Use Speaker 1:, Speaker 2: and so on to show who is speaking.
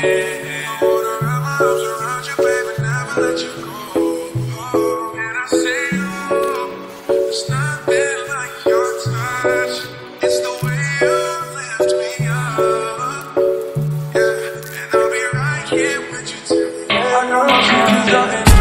Speaker 1: wrap my arms around you, baby, never let you go. And I say, oh, there's nothing like your touch. It's the way you lift me up. Yeah, and I'll be right here with you till the end. I know she's loving